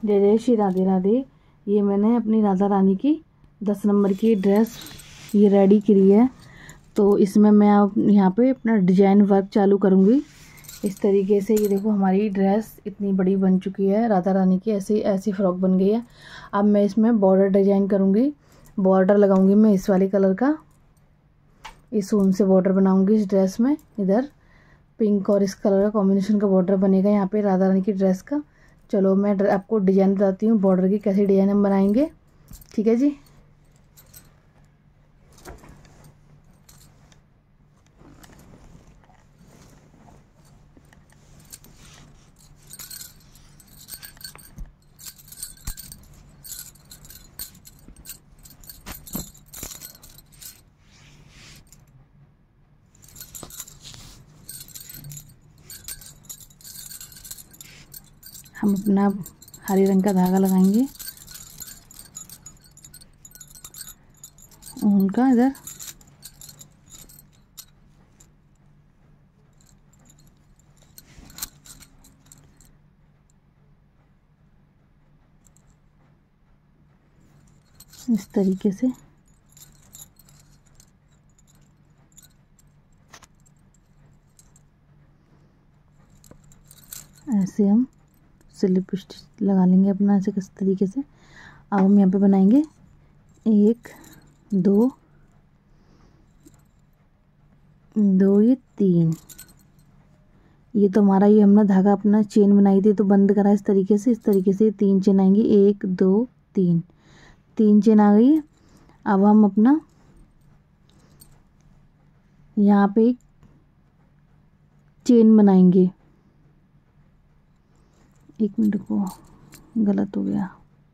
जय जय श्री राधे राधे। ये मैंने अपनी राधा रानी की 10 नंबर की ड्रेस ये रेडी करी है। तो इसमें मैं अब यहाँ पे अपना डिजाइन वर्क चालू करूँगी इस तरीके से। ये देखो हमारी ड्रेस इतनी बड़ी बन चुकी है राधा रानी की, ऐसी ऐसी फ्रॉक बन गई है। अब मैं इसमें बॉर्डर डिजाइन करूँगी, बॉर्डर लगाऊंगी मैं इस वाले कलर का, इस ऊन से बॉर्डर बनाऊंगी इस ड्रेस में। इधर पिंक और इस कलर का कॉम्बिनेशन का बॉर्डर बनेगा यहाँ पे राधा रानी की ड्रेस का। चलो मैं आपको डिजाइन बताती हूँ बॉर्डर की, कैसे डिजाइन हम बनाएंगे। ठीक है जी। हम अपना हरे रंग का धागा लगाएंगे ऊन का इधर, इस तरीके से। ऐसे हम स्लिप स्टिच लगा लेंगे अपना ऐसे किस तरीके से। अब हम यहाँ पे बनाएंगे 1 2 2 ये 3। ये तो हमारा ये हमने धागा अपना चेन बनाई थी तो बंद करा इस तरीके से। 3 चेन आएंगी, 1 2 3, 3 चेन आ गई है। अब हम अपना यहाँ पे एक चेन बनाएंगे। 1 मिनट को, गलत हो गया।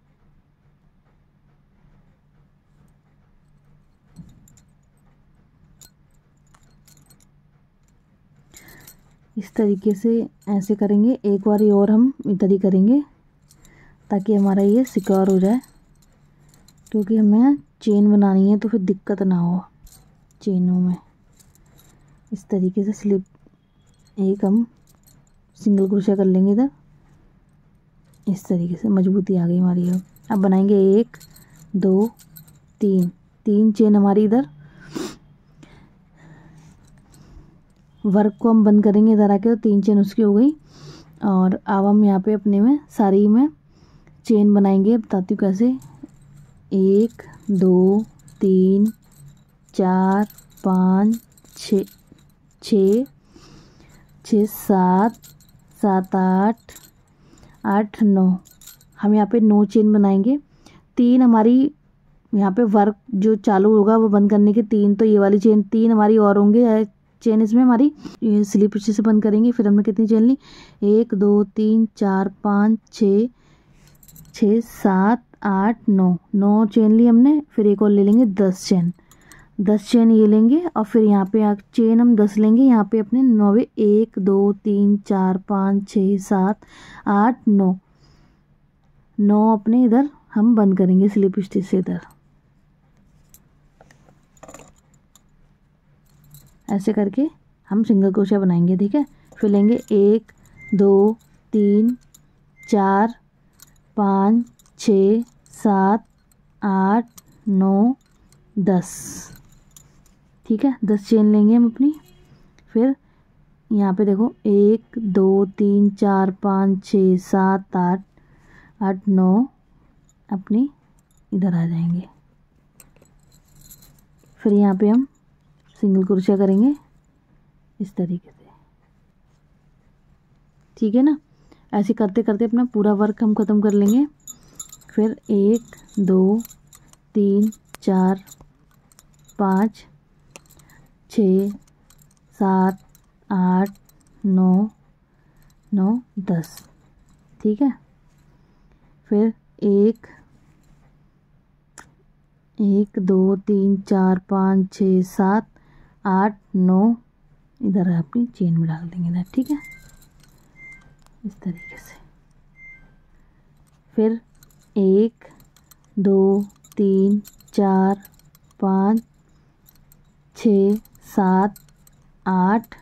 इस तरीके से ऐसे करेंगे। एक बार और हम इधर ही करेंगे ताकि हमारा ये सिक्योर हो जाए, क्योंकि हमें चेन बनानी है तो फिर दिक्कत ना हो चेनों में। इस तरीके से स्लिप एक हम सिंगल क्रोशा कर लेंगे इधर। इस तरीके से मजबूती आ गई हमारी। अब बनाएंगे 1 2 3, 3 चेन हमारी इधर। वर्क को हम बंद करेंगे इधर आके, तो 3 चेन उसकी हो गई। और अब हम यहाँ पे अपने में सारी में चेन बनाएंगे। बताती हूँ कैसे। 1 2 3 4 5 6 6 6 7 7 8 8 9। हम यहाँ पे 9 चेन बनाएंगे। 3 हमारी यहाँ पे वर्क जो चालू होगा वो बंद करने के 3, तो ये वाली चेन 3 हमारी और होंगे चेन इसमें हमारी। ये स्लिप स्टिच से बंद करेंगे। फिर हमने कितनी चेन ली, 1 2 3 4 5 6 6 7 8 9, 9 चेन ली हमने। फिर एक और ले लेंगे 10 चेन, 10 चेन ये लेंगे। और फिर यहाँ पे चेन हम 10 लेंगे यहाँ पे अपने 9, 1 2 3 4 5 6 7 8 9, 9 अपने इधर हम बंद करेंगे स्लिप स्टिच से इधर। ऐसे करके हम सिंगल क्रोशिया बनाएंगे। ठीक है। फिर लेंगे 1 2 3 4 5 6 7 8 9 10। ठीक है। 10 चेन लेंगे हम अपनी। फिर यहाँ पे देखो 1 2 3 4 5 6 7 8 8 9 अपनी इधर आ जाएंगे। फिर यहाँ पे हम सिंगल क्रोशिया करेंगे इस तरीके से। ठीक है ना। ऐसे करते करते अपना पूरा वर्क हम ख़त्म कर लेंगे। फिर 1 2 3 4 5 6 7 8 9 9 10। ठीक है। फिर 1 2 3 4 5 6 7 8 9 इधर अपनी चेन में डाल देंगे इधर। ठीक है। इस तरीके से। फिर 1 2 3 4 5 6 7 8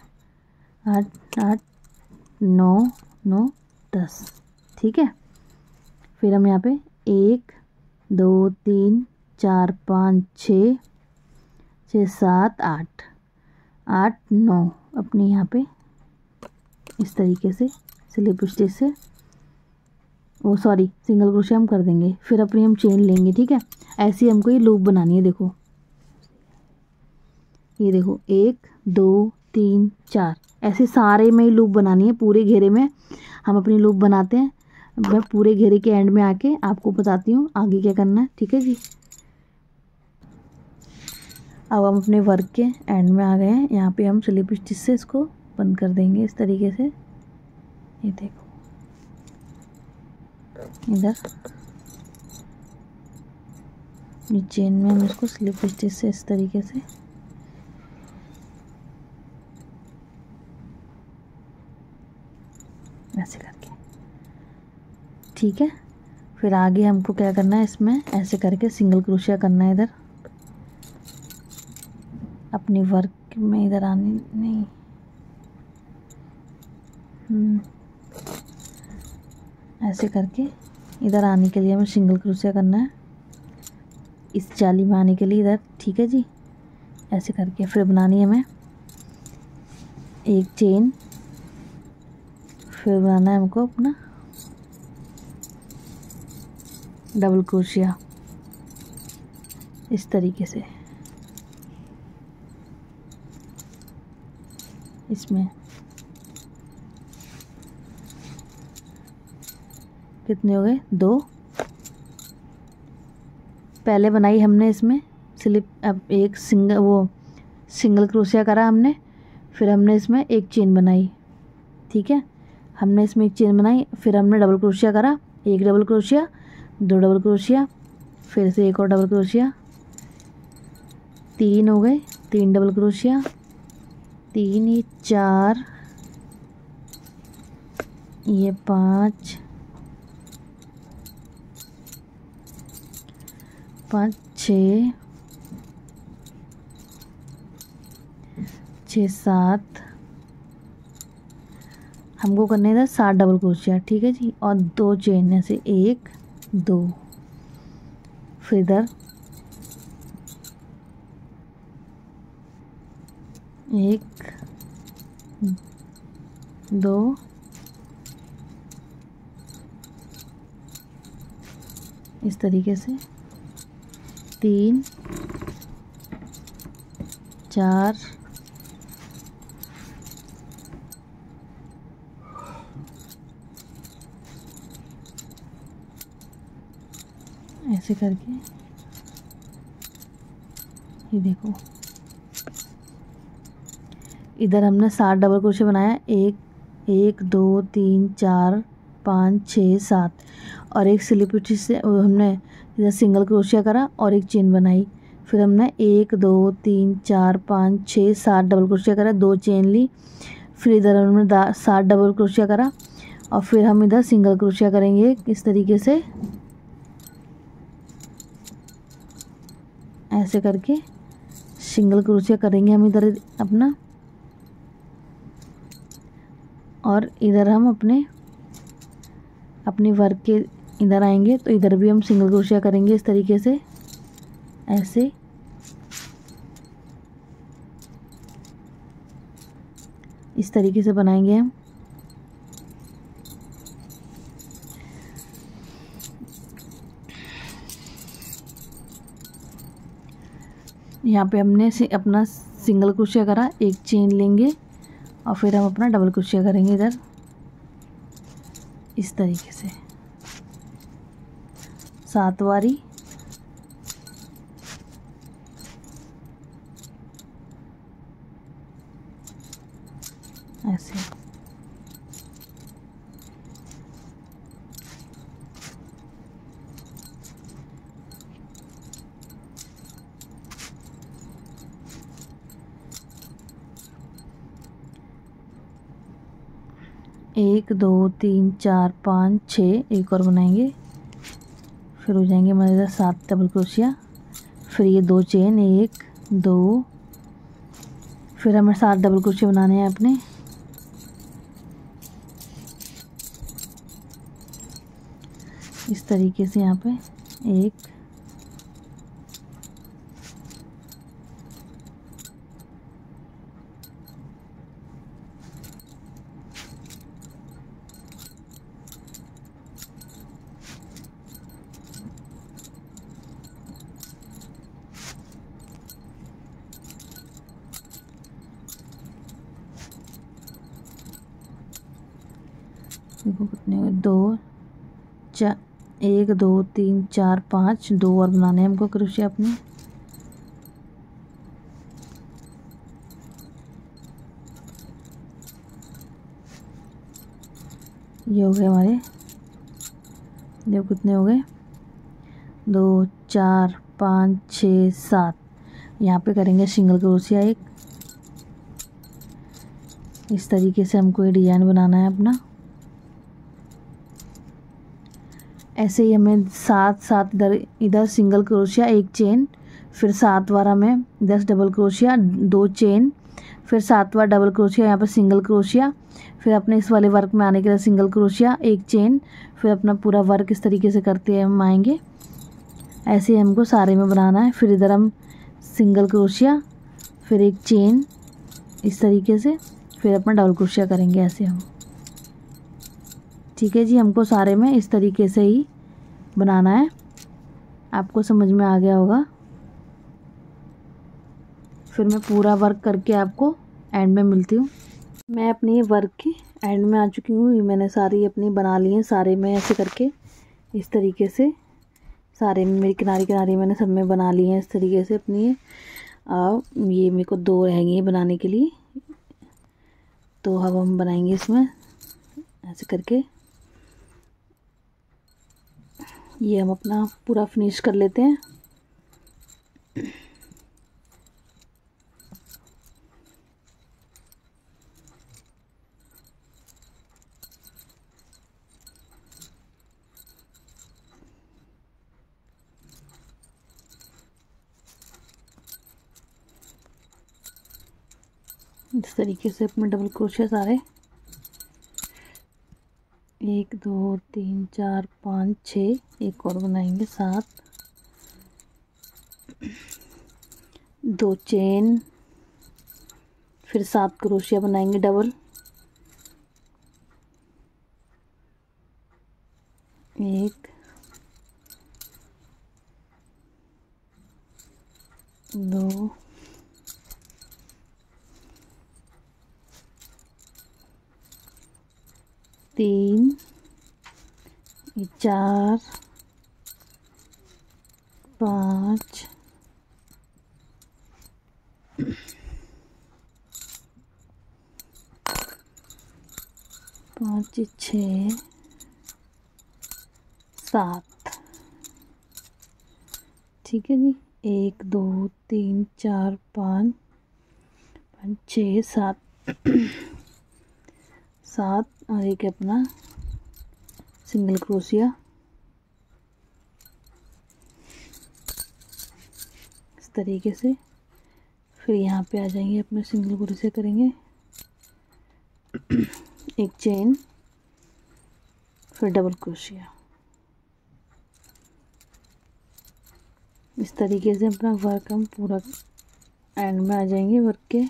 8 8 9 9 10। ठीक है। फिर हम यहाँ पे 1 2 3 4 5 6 6 7 8 8 9 अपने यहाँ पे इस तरीके से स्लिप स्टिच से सिंगल क्रोशे हम कर देंगे। फिर अपनी हम चेन लेंगे, ठीक है। ऐसे हमको ये लूप बनानी है। देखो ये देखो 1 2 3 4 ऐसे सारे में ही लूप बनानी है। पूरे घेरे में हम अपनी लूप बनाते हैं। मैं पूरे घेरे के एंड में आके आपको बताती हूँ आगे क्या करना है, ठीक है जी। अब हम अपने वर्क के एंड में आ गए हैं। यहाँ पे हम स्लिप स्टिच से इसको बंद कर देंगे इस तरीके से। ये देखो इधर ये चेन में हम इसको स्लिप स्टिच से इस तरीके से ऐसे करके, ठीक है। फिर आगे हमको क्या करना है, इसमें ऐसे करके सिंगल क्रोशिया करना है। इधर अपनी वर्क में इधर आने नहीं, ऐसे करके इधर आने के लिए हमें सिंगल क्रोशिया करना है, इस जाली में आने के लिए इधर, ठीक है जी। ऐसे करके फिर बनानी है हमें एक चेन। फिर बनाना है हमको अपना डबल क्रोशिया इस तरीके से। इसमें कितने हो गए, 2 पहले बनाई हमने इसमें स्लिप। अब एक सिंगल क्रोशिया करा हमने, फिर हमने इसमें एक चेन बनाई, ठीक है। हमने इसमें एक चेन बनाई, फिर हमने डबल क्रोशिया करा, एक डबल क्रोशिया, 2 डबल क्रोशिया, फिर से एक और डबल क्रोशिया, 3 हो गए, 3 डबल क्रोशिया, 3 ये 4 ये 5 5 6 6 7 हमको करने था 7 डबल क्रोशिया, ठीक है जी। और 2 चेन ऐसे 1 2, फिर इधर 1 2 इस तरीके से, 3 4 ऐसे करके। ये देखो इधर हमने 7 डबल क्रोशे बनाया, 1 2 3 4 5 6 7 और एक स्लिप स्टिच से हमने इधर सिंगल क्रोशिया करा और एक चेन बनाई। फिर हमने 1 2 3 4 5 6 7 डबल क्रोशिया करा, 2 चेन ली, फिर इधर हमने 7 डबल क्रोशिया करा और फिर हम इधर सिंगल क्रोशिया करेंगे इस तरीके से, ऐसे करके सिंगल क्रोशिया करेंगे हम इधर अपना। और इधर हम अपने वर्क के इधर आएंगे तो इधर भी हम सिंगल क्रोशिया करेंगे इस तरीके से, ऐसे इस तरीके से बनाएंगे हम। यहाँ पे हमने अपना सिंगल क्रोशिया करा, एक चेन लेंगे और फिर हम अपना डबल क्रोशिया करेंगे इधर इस तरीके से 7 बारी। ऐसे एक 2 3 4 5 6 एक और बनाएंगे, फिर हो जाएंगे हमारे इधर 7 डबल क्रोशिया, फिर ये 2 चेन 1 2, फिर हमें 7 डबल क्रोशिया बनाने हैं अपने। इस तरीके से यहाँ पे एक, देखो कितने हुए, 2 4, 1 2 3 4 5, 2 और बनाने हैं हमको क्रोशिया अपने। ये हो गए हमारे, देखो कितने हो गए, 2 4 5 6 7। यहाँ पे करेंगे सिंगल क्रोशिया एक। इस तरीके से हमको ये डिज़ाइन बनाना है अपना। ऐसे ही हमें 7 7 इधर सिंगल क्रोशिया एक चेन, फिर 7 बार हमें 10 डबल क्रोशिया 2 चेन, फिर 7 बार डबल क्रोशिया, यहाँ पर सिंगल क्रोशिया, फिर अपने इस वाले वर्क में आने के लिए सिंगल क्रोशिया एक चेन, फिर अपना पूरा वर्क इस तरीके से करते हैं हम आएंगे। ऐसे ही हमको सारे में बनाना है। फिर इधर हम सिंगल क्रोशिया, फिर एक चेन इस तरीके से, फिर अपना डबल क्रोशिया करेंगे ऐसे हम। ठीक है जी, हमको सारे में इस तरीके से ही बनाना है। आपको समझ में आ गया होगा। फिर मैं पूरा वर्क करके आपको एंड में मिलती हूँ। मैं अपनी वर्क के एंड में आ चुकी हूँ। ये मैंने सारी अपनी बना ली हैं, सारे में ऐसे करके इस तरीके से सारे में मेरी किनारे किनारे मैंने सब में बना ली हैं इस तरीके से अपनी। ये मेरे को 2 रहेंगी बनाने के लिए, तो अब हम बनाएंगे इसमें ऐसे करके। ये हम अपना पूरा फिनिश कर लेते हैं। इस तरीके से अपने डबल क्रोशिया सारे 1 2 3 4 5 6, एक और बनाएंगे 7, 2 चेन, फिर 7 क्रोशिया बनाएंगे डबल, 1 2 3 4 5 5 6 7। ठीक है जी, 1 2 3 4 5 6 7 7, और एक अपना सिंगल क्रोशिया इस तरीके से। फिर यहाँ पे आ जाएंगे, अपने सिंगल क्रोशिया करेंगे, एक चेन, फिर डबल क्रोशिया। इस तरीके से अपना वर्क हम पूरा एंड में आ जाएंगे वर्क के।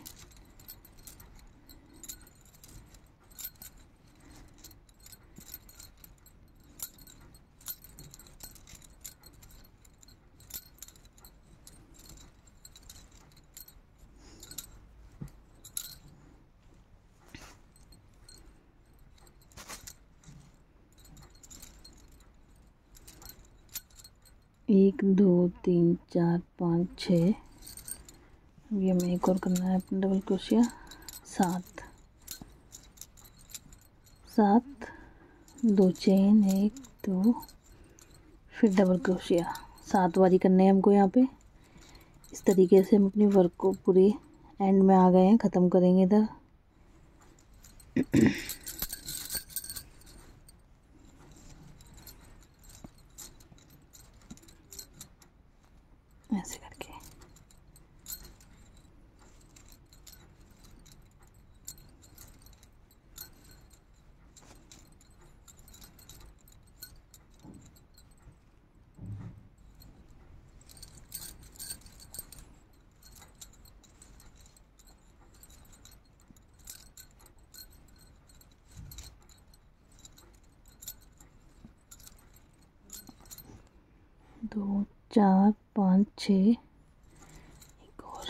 एक 2 3 4 5 6, ये हमें एक और करना है अपना डबल क्रोशिया 7 7, 2 चेन 1 2, फिर डबल क्रोशिया 7 बारी करने हैं हमको यहाँ पे। इस तरीके से हम अपनी वर्क को पूरी एंड में आ गए हैं, ख़त्म करेंगे इधर। ऐसे करके 2 4 5 6, एक और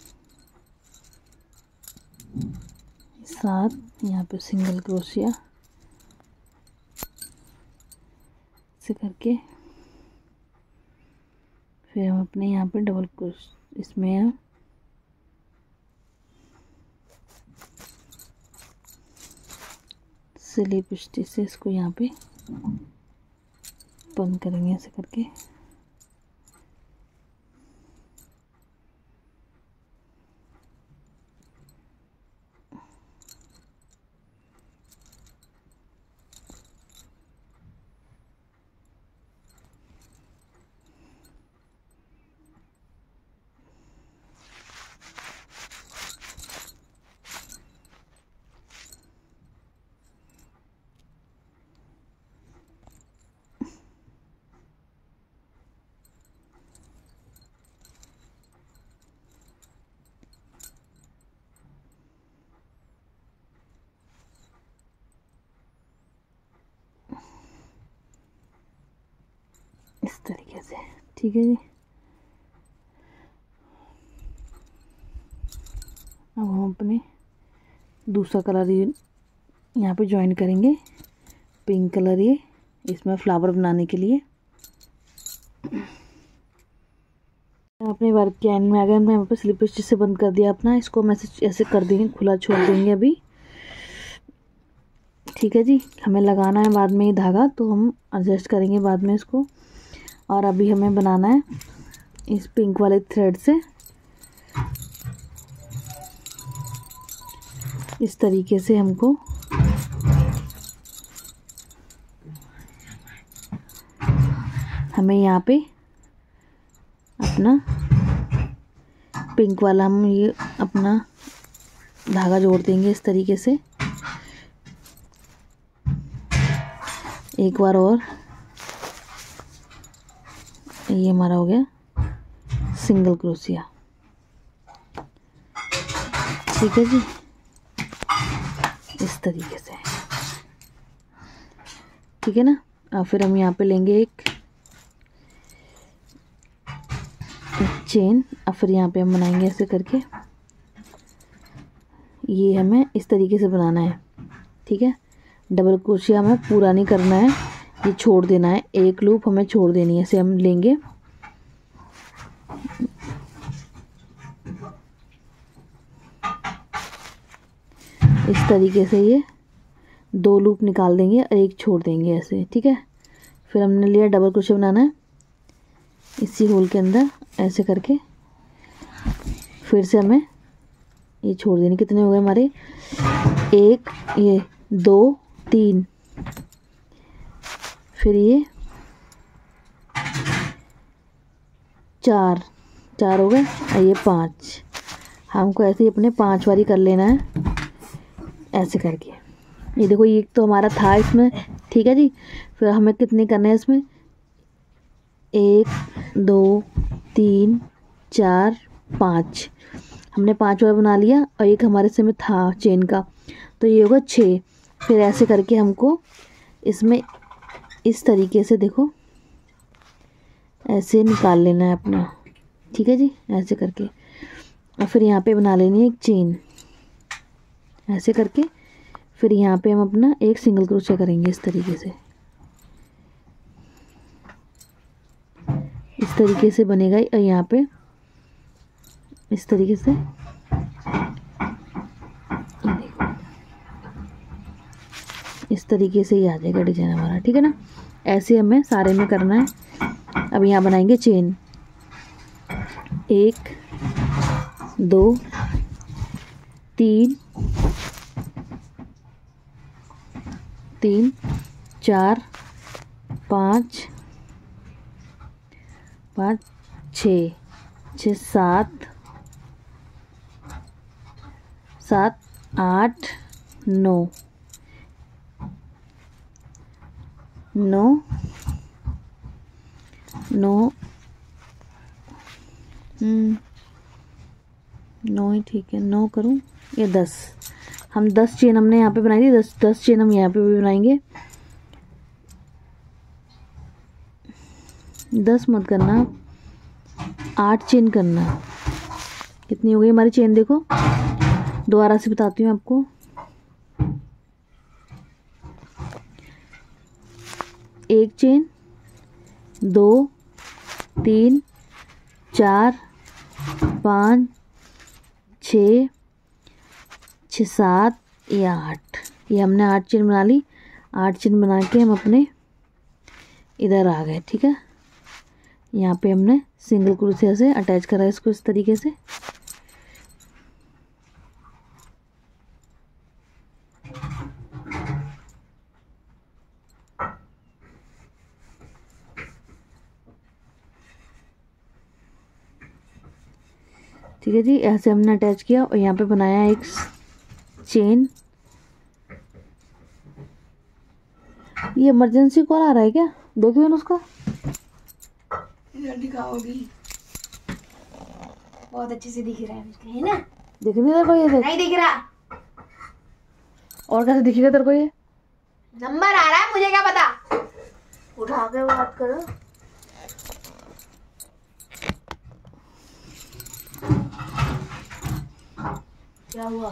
7, यहाँ पे सिंगल क्रोशिया से करके फिर हम अपने यहाँ पे डबल क्रोश इसमें हम स्लिप स्टिच से इसको यहाँ पे बंद करेंगे ऐसे करके। इस तरीके से, ठीक है जी। अब हम अपने दूसरा कलर ये यहाँ पे ज्वाइन करेंगे, पिंक कलर ये इसमें फ्लावर बनाने के लिए। अपने वर्क के एंड में आ गए, हमने यहाँ पे स्लिप स्टिच से बंद कर दिया अपना। इसको हम ऐसे कर देंगे, खुला छोड़ देंगे अभी, ठीक है जी। हमें लगाना है बाद में ये धागा, तो हम एडजस्ट करेंगे बाद में इसको। और अभी हमें बनाना है इस पिंक वाले थ्रेड से इस तरीके से हमको हमें यहाँ पे अपना पिंक वाला हम ये अपना धागा जोड़ देंगे इस तरीके से। एक बार और, ये हमारा हो गया सिंगल क्रोशिया, ठीक है जी। इस तरीके से, ठीक है ना। और फिर हम यहाँ पे लेंगे एक चेन, और फिर यहाँ पे हम बनाएंगे ऐसे करके। ये हमें इस तरीके से बनाना है, ठीक है। डबल क्रोशिया हमें पूरा नहीं करना है, ये छोड़ देना है, एक लूप हमें छोड़ देनी है। ऐसे हम लेंगे, इस तरीके से ये 2 लूप निकाल देंगे और एक छोड़ देंगे ऐसे, ठीक है। फिर हमने लिया डबल क्रोशिया बनाना है इसी होल के अंदर ऐसे करके। फिर से हमें ये छोड़ देने, कितने हो गए हमारे, 1 ये 2 3, फिर ये 4 हो गए और ये 5। हमको ऐसे ही अपने 5 बारी कर लेना है ऐसे करके। ये देखो, ये तो हमारा था इसमें, ठीक है जी। फिर हमें कितने करने हैं इसमें, 1 2 3 4 5। हमने 5 बार बना लिया और एक हमारे से में था चेन का, तो ये होगा 6। फिर ऐसे करके हमको इसमें इस तरीके से देखो ऐसे निकाल लेना है अपना, ठीक है जी, ऐसे करके। और फिर यहाँ पे बना लेनी है एक चेन ऐसे करके। फिर यहाँ पे हम अपना एक सिंगल क्रोशिया करेंगे इस तरीके से, इस तरीके से बनेगा। और यहाँ पे इस तरीके से, ये देखो इस तरीके से ही आ जाएगा डिजाइन हमारा, ठीक है ना। ऐसे हमें सारे में करना है। अब यहाँ बनाएंगे चेन, 1 2 3 4 5 6 7 8 9 9 ही ठीक है, 9 करूँ या 10। हम 10 चेन हमने यहाँ पे बनाई थी, 10 चेन हम यहाँ पे भी बनाएंगे। 10 मत करना, 8 चेन करना। कितनी हो गई हमारी चेन देखो, दोबारा से बताती हूँ आपको। 1 चेन, 2, 3, 4, 5, 6, 7 या 8। ये हमने 8 चेन बना ली। 8 चेन बना के हम अपने इधर आ गए। ठीक है, यहाँ पे हमने सिंगल क्रोशिया से अटैच करा इसको इस तरीके से। ठीक है जी, ऐसे हमने अटैच किया और यहाँ पे बनाया एक चेन। ये इमरजेंसी कॉल आ रहा है क्या? देखिए ना उसका, दिखाओगी बहुत अच्छे से दिख रहा है ना? दिख नहीं तेरे को ये? नहीं दिख रहा। और कैसे दिखेगा तेरे को ये? नंबर आ रहा है, मुझे क्या पता। उठा के बात करो। क्या हुआ?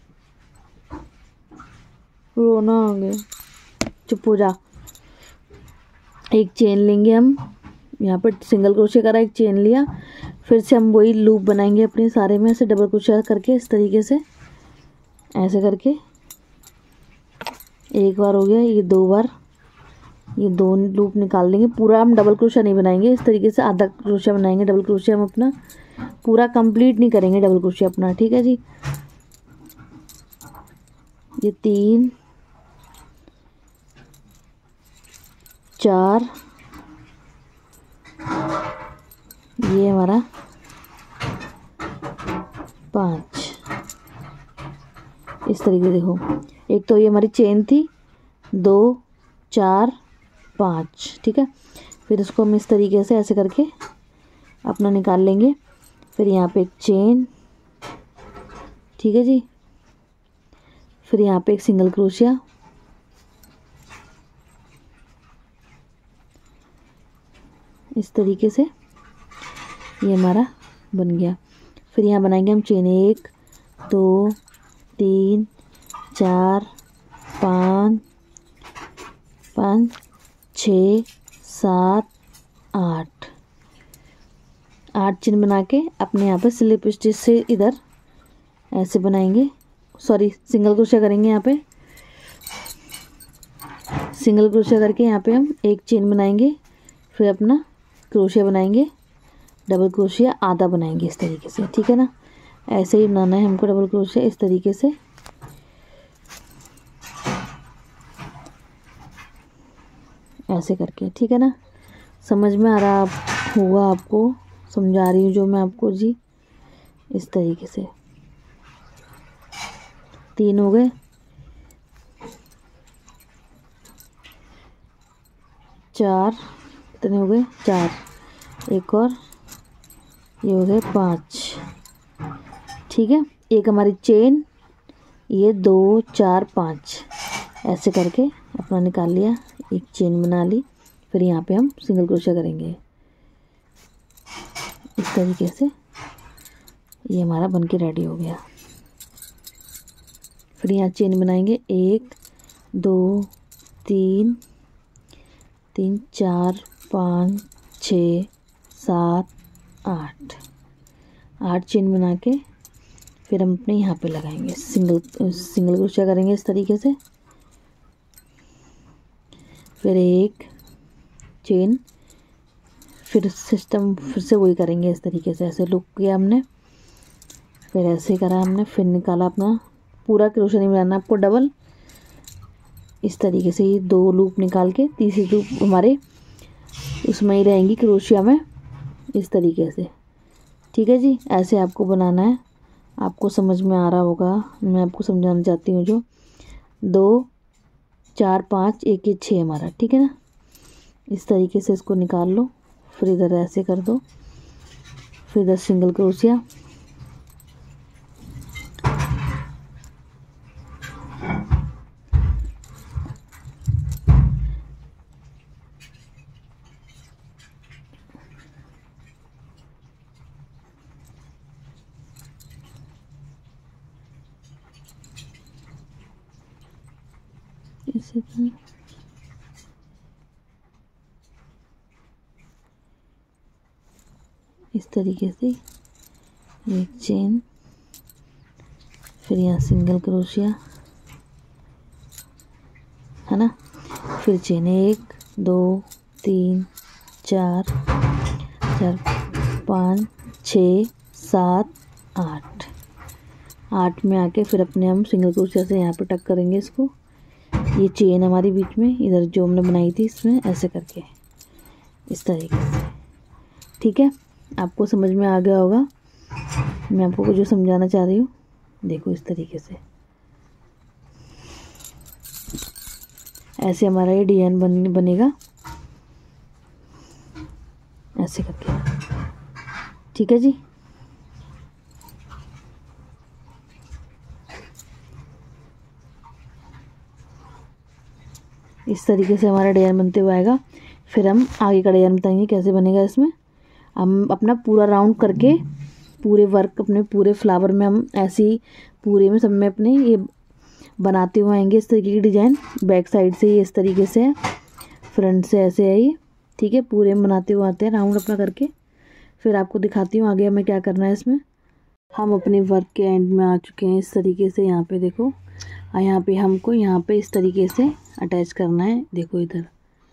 रोना आ गया, चुप हो जा। एक चेन लेंगे हम, यहाँ पर सिंगल क्रोशिया करा, एक चेन लिया, फिर से हम वही लूप बनाएंगे अपने सारे में से डबल क्रोशिया करके इस तरीके से, ऐसे करके। एक बार हो गया, ये 2 बार, ये 2 लूप निकाल लेंगे। पूरा हम डबल क्रोशिया नहीं बनाएंगे, इस तरीके से आधा क्रोशिया बनाएंगे। डबल क्रोशिया हम अपना पूरा कंप्लीट नहीं करेंगे डबल क्रोशिया अपना। ठीक है जी, ये 3, 4, ये हमारा 5, इस तरीके से। देखो, एक तो ये हमारी चेन थी, 2, 4, 5। ठीक है, फिर इसको हम इस तरीके से ऐसे करके अपना निकाल लेंगे। फिर यहाँ पे एक चेन, ठीक है जी, फिर यहाँ पे एक सिंगल क्रोशिया, इस तरीके से ये हमारा बन गया। फिर यहाँ बनाएंगे हम चेन 1, 2, 3, 4, 5, 6, 7, 8। 8 चेन बना के अपने यहाँ पे स्लिप स्टिच से इधर ऐसे बनाएंगे, सॉरी सिंगल क्रोशिया करेंगे। यहाँ पे सिंगल क्रोशिया करके यहाँ पे हम एक चेन बनाएंगे, फिर अपना क्रोशिया बनाएंगे, डबल क्रोशिया आधा बनाएंगे इस तरीके से। ठीक है ना, ऐसे ही बनाना है हमको डबल क्रोशिया इस तरीके से। ऐसे करके, ठीक है ना, समझ में आ रहा होगा आपको, समझा रही हूँ जो मैं आपको जी। इस तरीके से 3 हो गए, 4, कितने हो गए? 4, एक और, ये हो गए 5। ठीक है, एक हमारी चेन, ये 2, 4, 5 ऐसे करके अपना निकाल लिया, एक चेन बना ली। फिर यहाँ पे हम सिंगल क्रोशिया करेंगे इस तरीके से। ये हमारा बनके रेडी हो गया। फिर यहाँ चेन बनाएंगे, 1, 2, 3, 4, 5, 6, 7, 8। 8 चेन बना के फिर हम अपने यहाँ पे लगाएंगे, सिंगल क्रोशिया करेंगे इस तरीके से। फिर एक चेन, फिर सिस्टम फिर से वही करेंगे इस तरीके से। ऐसे लुक किया हमने, फिर ऐसे करा हमने, फिर निकाला अपना पूरा क्रोशिया नहीं बनाना आपको डबल, इस तरीके से। ये 2 लूप निकाल के तीसरी लूप हमारे उसमें ही रहेंगी क्रोशिया में, इस तरीके से। ठीक है जी, ऐसे आपको बनाना है। आपको समझ में आ रहा होगा, मैं आपको समझाना चाहती हूँ। जो 2, 4, 5, 1, 6 हमारा, ठीक है ना। इस तरीके से इसको निकाल लो, फिर इधर ऐसे कर दो, फिर इधर सिंगल क्रोशिया, इसी तरह इस तरीके से एक चेन, फिर यहाँ सिंगल क्रोशिया है ना, फिर चेन 1 2 3 4 5 6 7 8 8 में आके फिर अपने हम सिंगल क्रोशिया से यहाँ पे टक करेंगे इसको। ये चेन हमारी बीच में इधर जो हमने बनाई थी इसमें ऐसे करके इस तरीके से। ठीक है, आपको समझ में आ गया होगा मैं आपको जो समझाना चाह रही हूँ। देखो इस तरीके से ऐसे हमारा ये डिजाइन बनेगा ऐसे करके। ठीक है जी। इस तरीके से हमारा डिजाइन बनते हुए आएगा। फिर हम आगे का डिजाइन बताएंगे कैसे बनेगा। इसमें हम अपना पूरा राउंड करके पूरे वर्क अपने पूरे फ्लावर में हम ऐसे ही पूरे में सब में अपने ये बनाते हुए आएंगे इस तरीके की डिजाइन। बैक साइड से ये इस तरीके से है, फ्रंट से ऐसे है ये। ठीक है, पूरे में बनाते हुए आते हैं राउंड अपना करके। फिर आपको दिखाती हूँ आगे हमें क्या करना है। इसमें हम अपने वर्क के एंड में आ चुके हैं इस तरीके से। यहाँ पे देखो, यहाँ पे हमको यहाँ पे इस तरीके से अटैच करना है। देखो इधर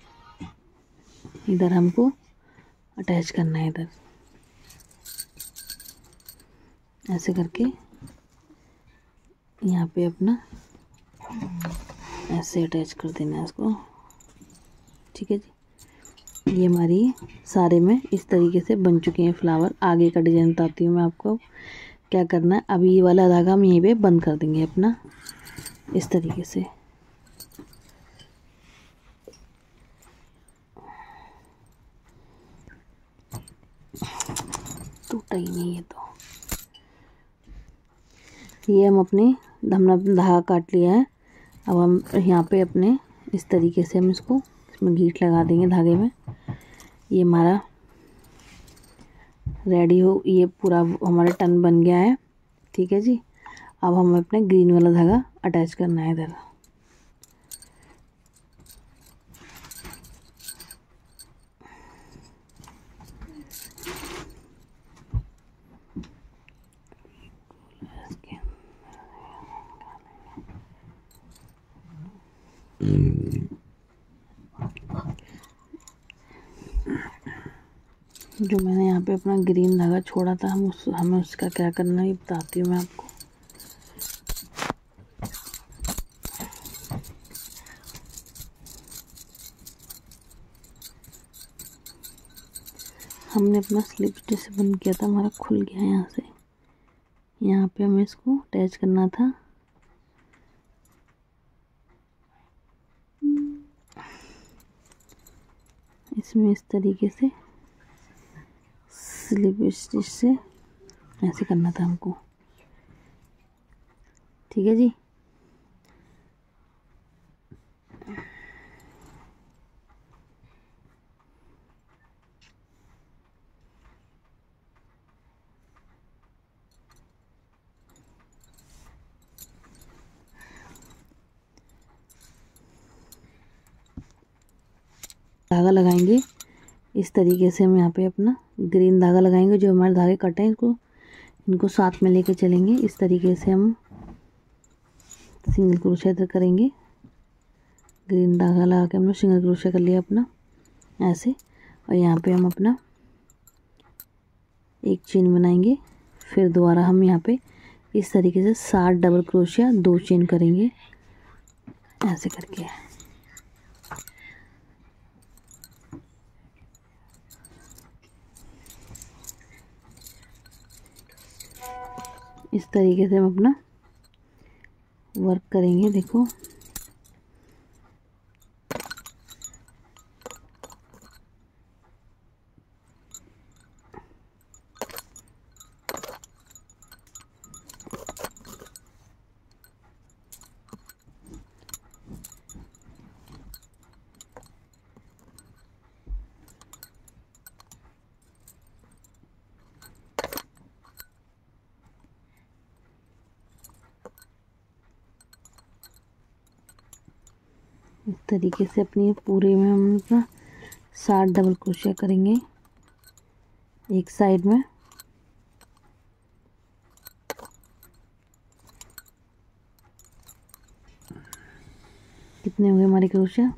इधर हमको अटैच करना है, इधर ऐसे करके यहाँ पे अपना ऐसे अटैच कर देना है इसको। ठीक है जी, ये हमारी सारे में इस तरीके से बन चुके हैं फ्लावर। आगे का डिजाइन बताती हूँ मैं आपको क्या करना है। अभी ये वाला धागा हम यहीं पे बंद कर देंगे अपना इस तरीके से। टूटा ही नहीं है तो ये हमने धागा काट लिया है। अब हम यहाँ पे अपने इस तरीके से हम इसको इसमें गीट लगा देंगे धागे में। ये हमारा रेडी हो, ये पूरा हमारा टन बन गया है। ठीक है जी, अब हमें अपने ग्रीन वाला धागा अटैच करना है इधर। जो मैंने यहाँ पे अपना ग्रीन धागा छोड़ा था हमें उसका क्या करना है बताती हूँ मैं आपको। हमने अपना स्लिप जैसे बंद किया था, हमारा खुल गया यहाँ से। यहाँ पे हमें इसको अटैच करना था। इसमें इस तरीके से स्लिप स्टिच से ऐसे करना था हमको। ठीक है जी, धागा लगाएंगे इस तरीके से। हम यहाँ पे अपना ग्रीन धागा लगाएंगे। जो हमारे धागे कटे हैं इनको साथ में लेके चलेंगे। इस तरीके से हम सिंगल क्रोशिया करेंगे। ग्रीन धागा लगा के हमने सिंगल क्रोशिया कर लिया अपना ऐसे। और यहाँ पे हम अपना एक चेन बनाएंगे। फिर दोबारा हम यहाँ पे इस तरीके से 7 डबल क्रोशिया 2 चेन करेंगे ऐसे करके। इस तरीके से हम अपना वर्क करेंगे। देखो इस तरीके से अपनी पूरे में हम अपना 60 डबल क्रोशिया करेंगे एक साइड में। कितने हुए हमारे क्रोशिया?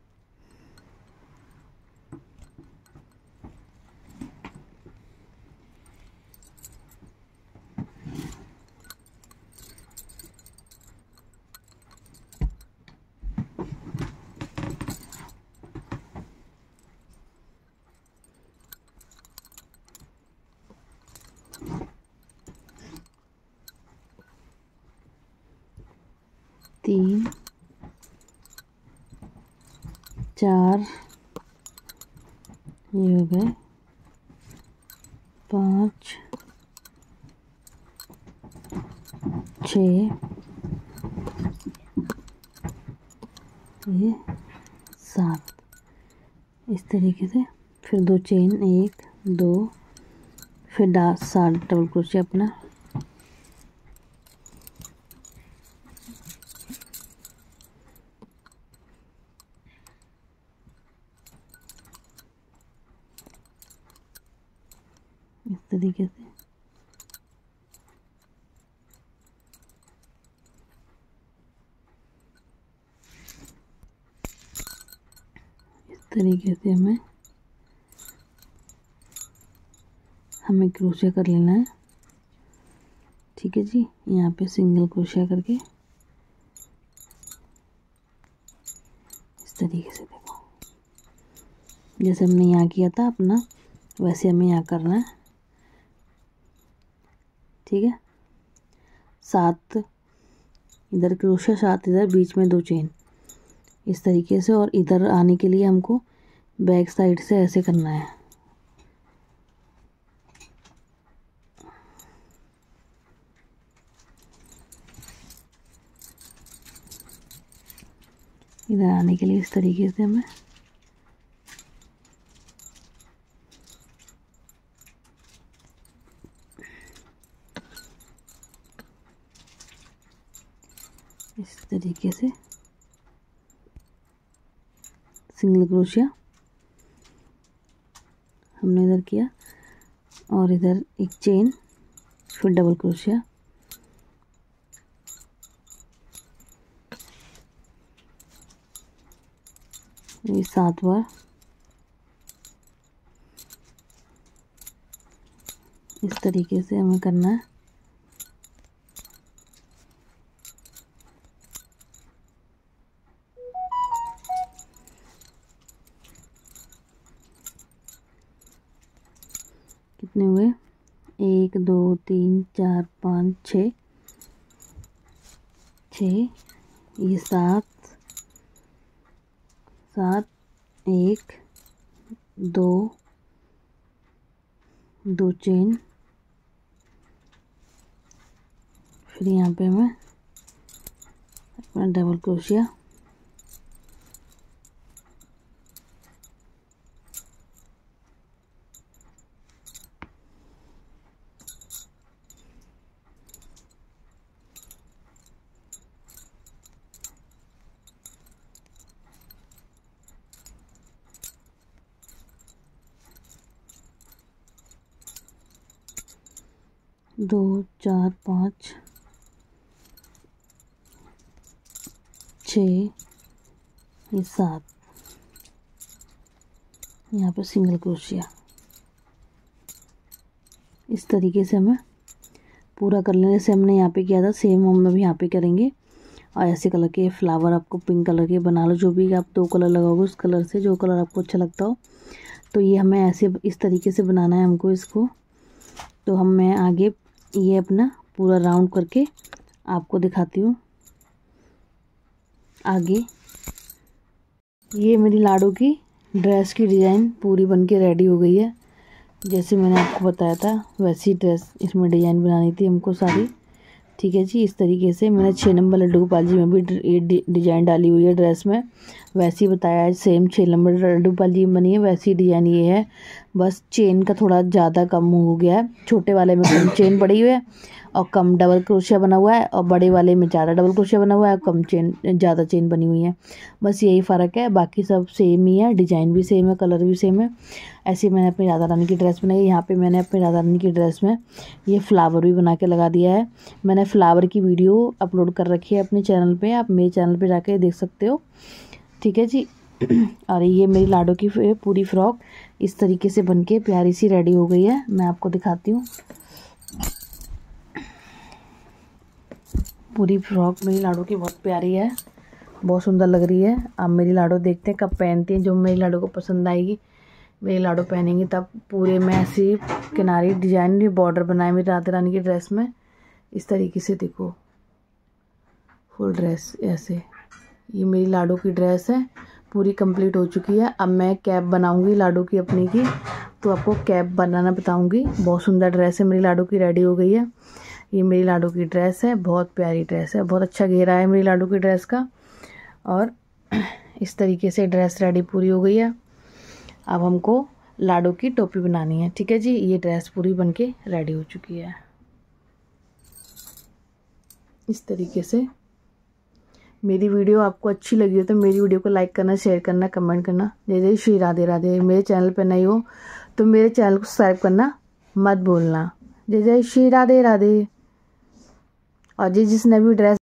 तीन, चार, ये हो गए 5, 6, ये 7, इस तरीके से। फिर 2 चेन, 1 2, फिर 60 डबल क्रोशिया अपना। इस तरीके से हमें क्रोशिया कर लेना है। ठीक है जी, यहाँ पे सिंगल क्रोशिया करके इस तरीके से, देखो जैसे हमने यहाँ किया था अपना, वैसे हमें यहाँ करना है। ठीक है, 7 इधर क्रोशिया, 7 इधर, बीच में 2 चेन इस तरीके से। और इधर आने के लिए हमको बैक साइड से ऐसे करना है। इधर आने के लिए इस तरीके से हमें इस तरीके से सिंगल क्रोशिया हमने इधर किया, और इधर एक चेन, फिर डबल क्रोशिया। ये 7 बार इस तरीके से हमें करना है। कितने हुए? 1 2 3 4 5 6, ये 7 7, 1 2 2 चेन, फिर यहाँ पे हमें अपना डबल क्रोशिया। दो, 4 5 6, ये 7, यहाँ पे सिंगल क्रोशिया। इस तरीके से हमें पूरा कर लेने, जैसे हमने यहाँ पे किया था सेम हम भी यहाँ पे करेंगे। और ऐसे कलर के फ्लावर आपको पिंक कलर के बना लो, जो भी आप 2 कलर लगाओगे उस कलर से, जो कलर आपको अच्छा लगता हो। तो ये हमें ऐसे इस तरीके से बनाना है हमको इसको। तो मैं आगे ये अपना पूरा राउंड करके आपको दिखाती हूँ। आगे ये मेरी लाडू की ड्रेस की डिज़ाइन पूरी बनके रेडी हो गई है। जैसे मैंने आपको बताया था वैसी ड्रेस इसमें डिज़ाइन बनानी थी हमको सारी। ठीक है जी, इस तरीके से मैंने 6 नंबर लड्डू गोपाल जी में भी डिज़ाइन डाली हुई है ड्रेस में। वैसे ही बताया है, सेम 6 नंबर लड्डू वाली बनी है वैसी डिज़ाइन ये है, बस चेन का थोड़ा ज़्यादा कम हो गया है। छोटे वाले में कम चेन पड़ी हुई है और कम डबल क्रोशिया बना हुआ है, और बड़े वाले में ज़्यादा डबल क्रोशिया बना हुआ है और कम चेन ज़्यादा चेन बनी हुई है। बस यही फ़र्क है, बाकी सब सेम ही है, डिज़ाइन भी सेम है, कलर भी सेम है। ऐसे मैंने अपनी राधा रानी की ड्रेस बनाई। यहाँ पे मैंने अपनी राधा रानी की ड्रेस में ये फ्लावर भी बना के लगा दिया है। मैंने फ्लावर की वीडियो अपलोड कर रखी है अपने चैनल पे, आप मेरे चैनल पे जाके देख सकते हो, ठीक है जी। और ये मेरी लाडो की पूरी फ्रॉक इस तरीके से बनके प्यारी सी रेडी हो गई है। मैं आपको दिखाती हूँ, पूरी फ्रॉक मेरी लाडो की बहुत प्यारी है, बहुत सुंदर लग रही है। अब मेरी लाडो देखते हैं कब पहनती है, जो मेरी लाडो को पसंद आएगी मेरी लाडो पहनेंगी तब। पूरे में ऐसी किनारी डिजाइन बॉर्डर बनाए मेरी राधा रानी की ड्रेस में इस तरीके से, देखो फुल ड्रेस ऐसे। ये मेरी लाडो की ड्रेस है, पूरी कंप्लीट हो चुकी है। अब मैं कैप बनाऊंगी लाडो की अपनी की, तो आपको कैप बनाना बताऊंगी। बहुत सुंदर ड्रेस है मेरी लाडो की, रेडी हो गई है। ये मेरी लाडो की ड्रेस है, बहुत प्यारी ड्रेस है, बहुत अच्छा घेरा है मेरी लाडो की ड्रेस का। और इस तरीके से ड्रेस रेडी पूरी हो गई है। अब हमको लाडो की टोपी बनानी है, ठीक है जी। ये ड्रेस पूरी बनके रेडी हो चुकी है इस तरीके से। मेरी वीडियो आपको अच्छी लगी हो तो मेरी वीडियो को लाइक करना, शेयर करना, कमेंट करना। जय जय श्री राधे राधे। मेरे चैनल पर नए हो तो मेरे चैनल को सब्सक्राइब करना मत भूलना। जय जय श्री राधे राधे। और जिसने भी ड्रेस